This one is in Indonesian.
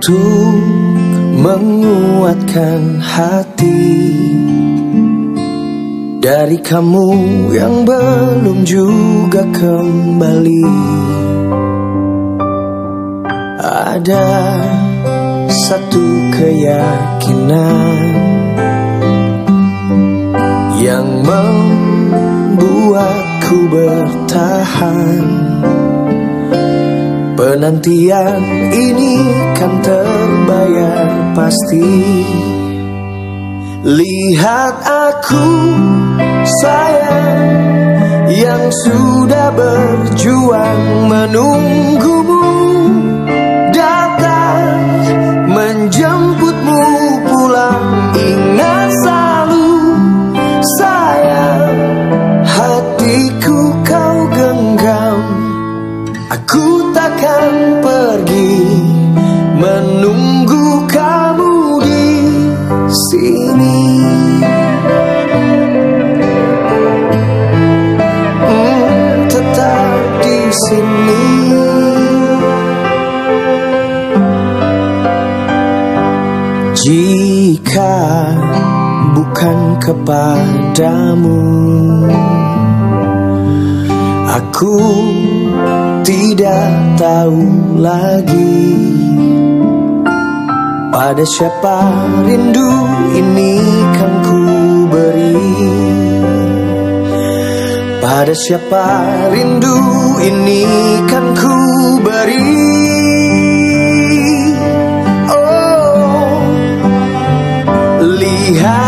untuk menguatkan hati dari kamu yang belum juga kembali. Ada satu keyakinan yang membuatku bertahan. Penantian ini kan terbayar pasti. Lihat aku sayang yang sudah berjuang menunggumu datang menjemputmu pulang. Ingat selalu sayang, hatiku kau genggam. Aku takkan pergi menunggu kamu di sini. Tetap di sini. Jika bukan kepadamu, aku tidak tahu lagi pada siapa rindu ini kan ku beri. Pada siapa rindu ini kan ku beri. Oh, lihat